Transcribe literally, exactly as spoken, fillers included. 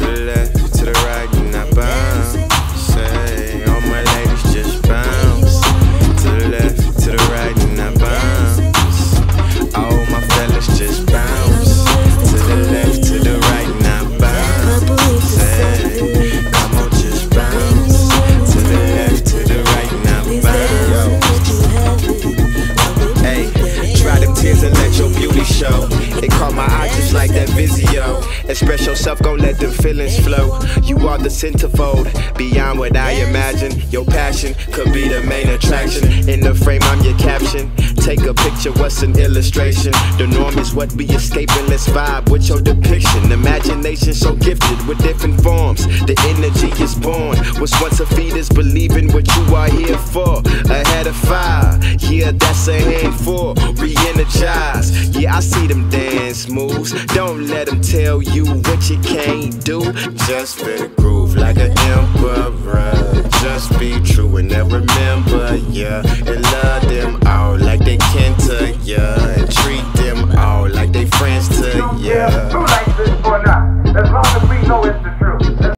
To the left, to the right, and I bounce. Say, all my ladies just bounce. To the left, to the right, and I bounce. All my fellas just bounce. To the left, to the right, and I bounce. Say, come on, just bounce. To the left, to the right, and I bounce. Hey, dry them tears and let your beauty show. It caught my eye just like that Vizio. Express yourself, gon' let them feelings flow. You are the centerfold, beyond what I imagine. Your passion could be the main attraction. In the frame, I'm your caption. Take a picture, what's an illustration? The norm is what we escaping, let's vibe with your depiction. Imagination so gifted with different forms. The energy is born. What's once a fetus, believing what you are here for. Ahead of fire, yeah, that's a handful. Re-energize, yeah, I see them dance moves. Don't let them tell you what you can't do. Just fit the groove like an emperor. Just be true and they'll remember, yeah. And love them all like they kin to ya. And treat them all like they friends to ya.